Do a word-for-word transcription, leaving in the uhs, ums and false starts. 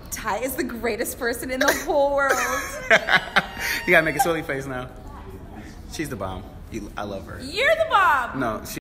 Ty is the greatest person in the whole world. You gotta make a silly face now. She's the bomb. You, I love her. You're the bomb. No, she